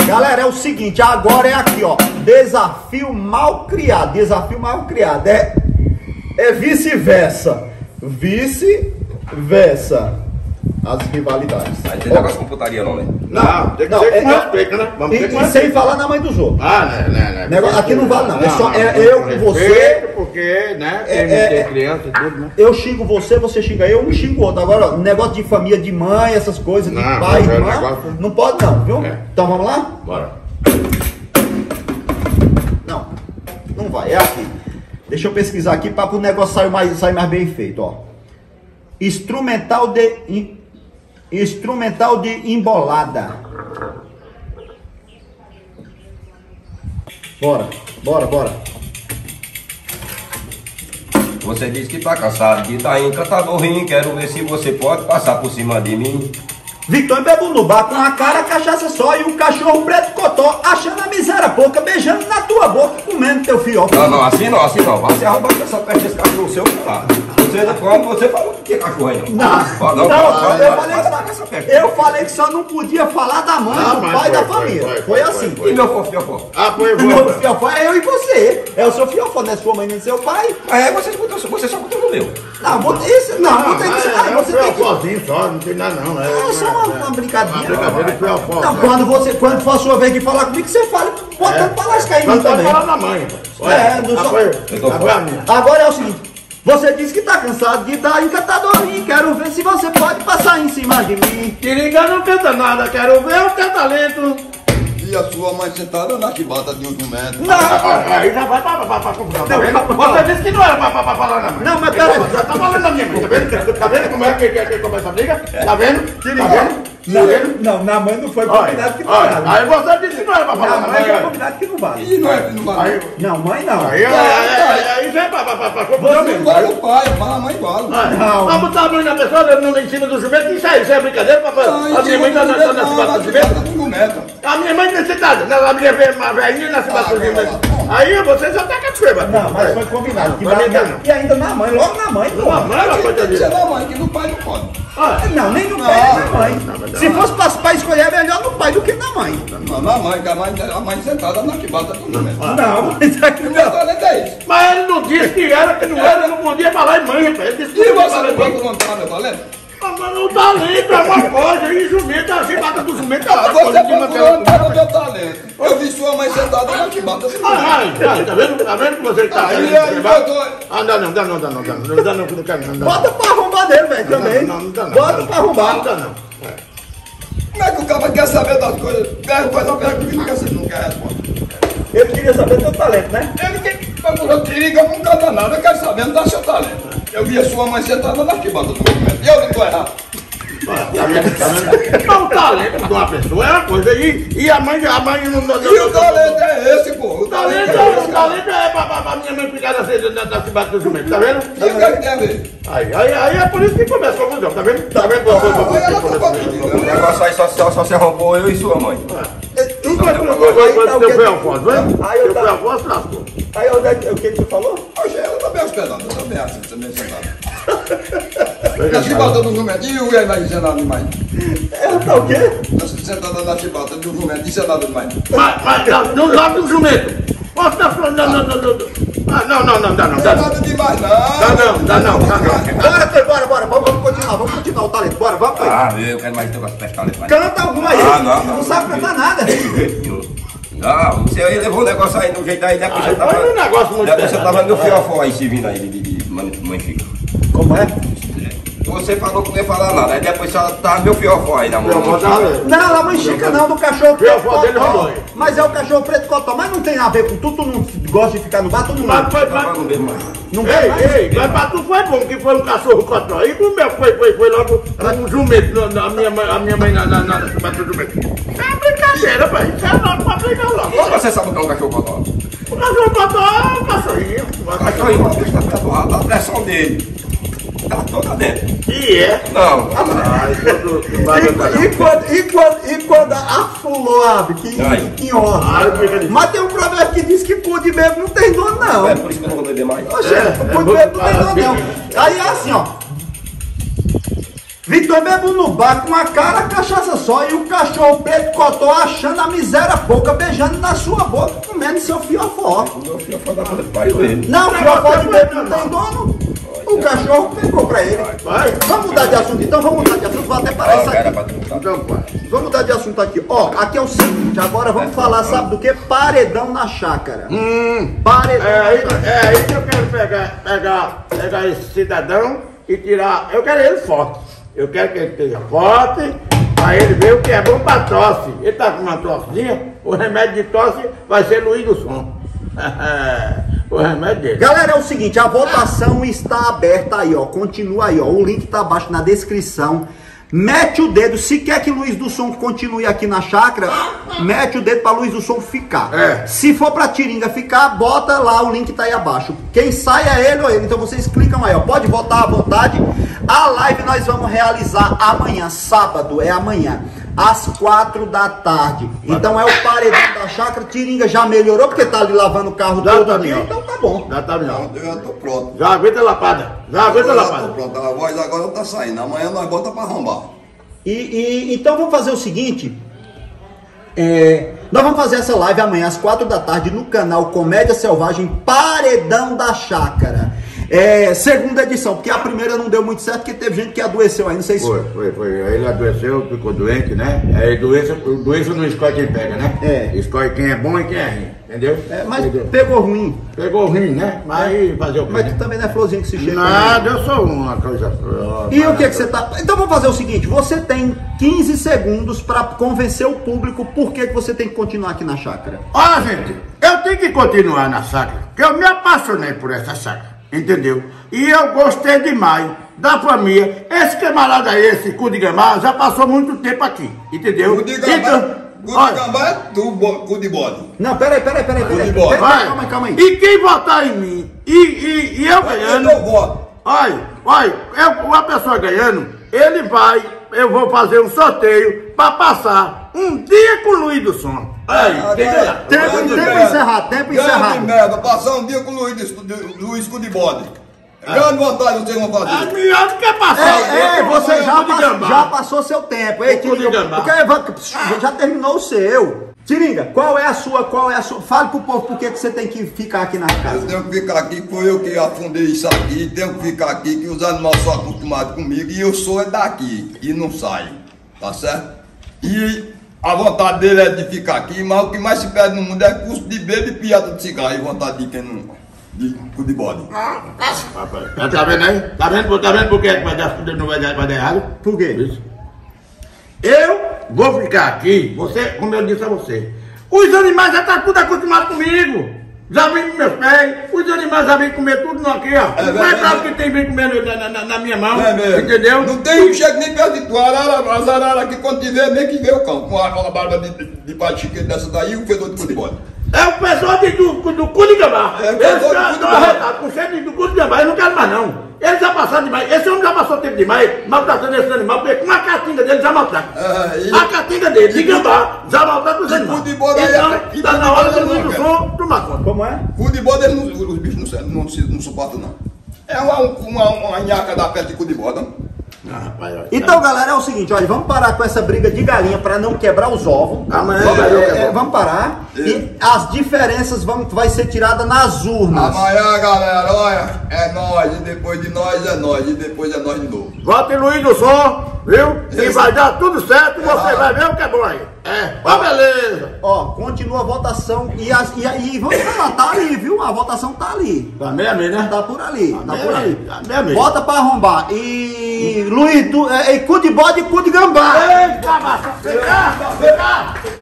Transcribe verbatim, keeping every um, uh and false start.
Galera, é o seguinte, agora é aqui, ó. Desafio mal criado. Desafio mal criado. É, é vice-versa. Vice-versa. As rivalidades. Aí tem negócio com putaria não, né? Não, tem que não, ser é, com respeito, né? Vamos e, ter com e sem falar na mãe dos outros. Ah, né, né, né. Negócio, aqui não vale não. É só é, não, eu com com você. respeito, porque, né? Tem, É, é, tem criança e tudo, né? Eu xingo você, você xinga eu, um xingo o outro. Agora, negócio de família, de mãe, essas coisas, de Não, pai, não é irmã, negócio. não pode não, viu? É. Então vamos lá? Bora. Não, não vai, é aqui. Deixa eu pesquisar aqui para o negócio sair mais, sair mais bem feito, ó. Instrumental de... in- Instrumental de embolada. Bora, bora, bora. Você disse que tá cansado de tá encantadorrinho. Quero ver se você pode passar por cima de mim. Victor bebo no bar com a cara, cachaça só e um cachorro preto cotó, achando a miséria pouca, beijando na tua boca, comendo teu fiofó. Não, não, assim não, assim não. Você arruma essa peste desse cachorro seu, tá? Você não pode, você falou que tinha cachorro aí, não. Não, Não, não, não, eu, não, falei não, que não, essa peste. só, eu falei que só não podia falar da mãe, Ah, do mas pai foi, da foi, família. foi, Foi, foi, assim. foi, E meu fofo, fiofó? Ah, foi, Meu foi. fiofó é eu e você. É o seu fiofó, não é sua mãe nem seu pai. Mas aí você escutou, você só escutou no meu. Não, vou, isso, não, vou ter que mas ensinar. é Você um tem que... fiofózinho só, não tem nada não. É, É só uma, uma Uma brincadeira. brincadeira de fiofó. Não, quando, você, quando for a sua vez de falar comigo, você fala, botando pra lascar em Não mim pode também. falar da mãe. É, não só- Eu tô Agora a minha. Agora é o seguinte, você disse que tá cansado de dar encantadorzinho, quero ver se você pode passar em cima de mim. Tiringa não canta nada, quero ver o teu talento. E a sua mãe sentada na chibata de um jumento. Não, Aí já vai pra, pra, pra, pra confusão, tá vendo? Você disse que não era pra, pra, pra falar na mãe. Não, mas pera aí. Já tá falando da minha mãe, tá vendo? Tá vendo como é que, que, que começa a briga? Tá vendo? Tá vendo? Tá vendo? não, na mãe não foi Olha, combinado que não olha, vale. aí você disse que não era pra falar Na na mãe foi mãe. combinado que não vale. E não é, não vale. Aí, Não, mãe não. aí, aí, aí, aí já é pra, pra, pra, pra confusão Não mesmo. vale o pai, mas a mãe vale. Não. Vamos botar a mãe na pessoa, não em cima do jumento, isso aí, isso é brincadeira, papai. Não, A minha mãe tá na não, na não, cibata na do jumento. chibata do jumento. A minha mãe tem cidade, a minha velhinha na cibata do jumento. Aí você já tá com a chuva. Não, mas foi combinado. Que Não, na- não, não. E ainda na mãe, logo na mãe. Uma mãe, uma coisa Tem que ser disso. da mãe, que no pai não pode. Não, nem no pai, nem na mãe. Se fosse pra, pra escolher, é melhor no pai do que na mãe. Não, na mãe, que a mãe, a mãe sentada na chibata do jumento. Não, mas aqui O meu talento é isso. Mas ele não disse que era, que não era, não podia falar em mãe, rapaz. Ele disse que E não podia você falar não em mãe. pode contar meu talento? Ah, mas o talento é uma coisa, e jumento, a cibata do jumento é Ah, outra você coisa. que não procurou tem- para o meu talento. Eu vi sua mãe sentada na chibata do jumento. Ah, ai, ai, tá vendo? Tá vendo que você tá Aí, querendo aí, levar? eu tô- Ah, não, não, dá não, dá não, dá não, não dá não, não quero não, dá não. bota pra arrombar dele, velho, também. Não, não dá não. Bota pra arrombar. Não dá não. Como é que o cara quer saber das coisas? Quer fazer uma pergunta que não quer, não quer responder. Ele queria saber do teu talento, né? Ele que procurou perigo, eu não canta nada, eu quero saber, não dá seu talento. Eu vi a sua mãe sentada na chibata do jumento. E eu não tô errado. Tá vendo? Tá vendo? Então, o talento de uma pessoa é uma coisa, e, e a mãe, a mãe não... não- E o talento é esse, pô. O O talento, talento é- é o esse. talento é pra, pra, pra minha mãe ficar na cesta da, da cidade do jumento, tá vendo? E o que é que tem a ver? Aí, aí, aí é por isso que começa a confusão, tá vendo? Tá vendo? Ah, aí ela tá O confundindo. negócio aí só, só, só se arrombou eu e sua mãe. Tudo vai pro Aí coisa tá o teu quê? foi Alfonso, né? Aí eu Teu tá- foi Alfonso, lascou. Aí onde é que- o que que tu falou? Hoje ela tá bem hospedada, eu também assim, também sentada. Na chibata do jumento. E o aí vai dizer nada demais. Ela tá o quê? Sentada na chibata do jumento, disse nada demais. Mas, mas, não, do lado do jumento. Você tá falando, não, não, não, não. Ah, não, não, não, dá não, Não dá é não. nada demais, não. Dá não, dá não, dá não. Bora, Fê, bora, bora, vamos, vamos continuar, vamos continuar o talento, bora, vamos, Fê. Ah, eu quero mais negócio de pestalento. Canta alguma aí, Ah, não, não. sabe cantar nada. Não, você aí levou um negócio aí no jeito aí, depois Aí você tava. foi um negócio muito Depois você pesado. tava no fiofó aí se vindo aí de, de, de mãe- mãe Chica. Como é? Você falou que não ia falar nada, aí depois você tava meu fiofó aí na mão. Eu vou dar uma- Não, a mãe Chica não, do cachorro Viu, preto a dele cotó. rodou. Mas é o cachorro preto cotó, mas não tem a ver com tu, tu não gosta de ficar no bar, todo Mas mundo. foi, Tava mas... no mesmo, mãe. Não quer mais? Ei, ei, mas pra tu foi bom, que foi um cachorro cotó. E o meu foi, foi, foi logo um jumento, na- na- a minha mãe, a minha mãe na, na, na, na bateu jumento. É brincadeira, pai. Isso é logo pra brigar logo. Como você sabe o que é um cachorro cotó? O cachorro cotó é um cachorrinho. O cachorro uma vez tá tatuado, a pressão dele. Tá toda dentro. E é. Não. Ai, quando tu vai E, e quando, e, quando, e quando afulou, abre, que, Ai. que honra. Ai, fica de- Mas tem um problema que diz que pude mesmo não tem dono, não. É por isso que eu não vou beber mais. Oxe, É, pude é mesmo não tem muito dono, não. Aí é assim, ó. Vitor mesmo no bar com a cara cachaça só e o cachorro preto cotó achando a miséria pouca, beijando na sua boca, comendo seu fiofó. Meu filho foi da conta do pai dele. Não, o fiofó de dentro não tem dono. O cachorro pegou pra ele. Vai. Vamos mudar de assunto então, vamos mudar de assunto, vou até parar isso aqui. Então, pai. Vamos mudar de assunto aqui. Ó, aqui é o seguinte, agora vamos falar, sabe do que? Paredão na chácara. Hum. Paredão. É aí, é aí que eu quero pegar, pegar, pegar esse cidadão e tirar. Eu quero ele forte. Eu quero que ele esteja forte, pra ele ver o que é bom pra tosse. Ele tá com uma tossinha, o remédio de tosse vai ser Luiz do Som. O remédio dele. Galera, é o seguinte, a votação está aberta aí, ó. Continua aí, ó. O link tá abaixo na descrição. Mete o dedo, se quer que Luiz do Som continue aqui na chácara, mete o dedo pra Luiz do Som ficar. É. Se for pra Tiringa ficar, bota lá, o link tá aí abaixo. Quem sai é ele ou ele, então vocês clicam aí, ó. Pode votar à vontade. A live nós vamos realizar amanhã, sábado, é amanhã, às quatro da tarde. Então é o paredão da chácara. Tiringa já melhorou, porque tá ali lavando o carro Já todo tá ali, melhor. então tá bom. Já tá melhor. Eu já tô pronto. Já aguenta a lapada. Já aguenta a Eu já tô lapada. pronto. A voz agora tá saindo. Amanhã nós bota pra arrombar. E, e- então vamos fazer o seguinte, é, nós vamos fazer essa live amanhã às quatro da tarde no canal Comédia Selvagem Paredão da Chácara. É, segunda edição, porque a primeira não deu muito certo, porque teve gente que adoeceu aí, não sei se... Foi, foi, foi. Aí ele adoeceu, ficou doente, né? Aí doença, doença não escolhe quem pega, né? É. Escolhe quem é bom e quem é ruim, entendeu? É, mas Entendeu? pegou ruim. Pegou ruim, né? Mas fazer o quê? Mas né? tu também não é florzinho que se chega. Nada, eu sou uma coisa. E o que que você tá... Então vamos fazer o seguinte, você tem quinze segundos para convencer o público por que que você tem que continuar aqui na chácara. Ó, gente, eu tenho que continuar na chácara, porque eu me apaixonei por essa chácara, entendeu? E eu gostei demais da família. Esse camarada aí, esse cu de gambá, já passou muito tempo aqui, entendeu? Cu de gambá, Então, cu de olha, gambá é tu, bo- cu de bode. Não, peraí, peraí, peraí, peraí. Tudo embora. Peraí, vai. Calma aí, calma aí. E quem votar em mim, e, e, e eu ganhando, Eu voto. olha, olha, eu, uma pessoa ganhando, ele vai, eu vou fazer um sorteio pra passar um dia com o Luiz do Som. Aí, Ah, quem tá. ganhar? Tempo- Grande tempo merda. encerrado, tempo Grande encerrado. merda, passar um dia com o Luiz, de- Luiz cu de bode. Grande vontade vocês vão A fazer. melhor que quer passar. É, é, você já, cu de pass- gambá. já passou seu tempo. Ei, O cu de Tiringa, gambá. porque vai- já terminou o seu. Tiringa, qual é a sua, qual é a sua... Fale pro povo por que que você tem que ficar aqui na Eu casa. tenho que ficar aqui, foi eu que afundei isso aqui, tenho que ficar aqui, que os animais são acostumados comigo e eu sou é daqui e não saio, tá certo? E a vontade dele é de ficar aqui, mas o que mais se perde no mundo é custo de bebê e piada de cigarro e vontade de quem não... de cu de bode. Rapaz, tá vendo aí? Tá vendo, tá vendo por que vai dar, não vai dar, vai dar errado? Por quê? Isso. Eu vou ficar aqui, você, como eu disse a você, os animais já estão tudo acostumados comigo. Já vem com meus pés, os animais já vêm comer tudo não aqui, ó. É Não é verdade. claro que tem vem comendo na, na, na minha mão, É mesmo. entendeu? Não tem um que chega nem perto de tu. Arara, as araras que quando te vê, nem que vê o cão. Com a, com a barba de, de, de patique dessa daí e o fedor de cu de bode. É o pessoal de, do, do cu de gambá. É o Eles pessoal do já cu de estão gambá. arretados com cheiro do cu de gambá, eles não querem mais não. Eles já passaram demais, esse homem já passou tempo demais maltratando esse animal, porque com a catinga dele já maltrata. É, e- A catinga dele, de gambá, já maltrata os e animais. cu de bode aí, Então, e tá cu de na hora bode de não, Luiz do cara. Som tomar conta. Como é? Cu de bode, eles não- os bichos não, se- não, se- não suportam, não. É uma, uma, uma nhaca da pele de cu de bode, não? Ah, rapaz, olha. Então, galera, é o seguinte, olha, vamos parar com essa briga de galinha para não quebrar os ovos. Amanhã Vamos, é, é, é, vamos parar. E as diferenças vão vai ser tiradas nas urnas. Amanhã, galera, olha, é nós, e depois de nós é nós, e depois é nós de novo. Vote em Luiz do Som, viu? E Isso. vai dar tudo certo, você Ah. vai ver o que é bom aí. É, ó, beleza. Ó, continua a votação e, as, e, e vamos falar, tá ali, viu? A votação tá ali. Tá meia meia, né? Tá por ali, tá meia por ali. meia, tá meia meia. Bota pra arrombar. E Luiz, tu, é, é, cu de bode e cu de gambá. Eita, massa, fica, fica.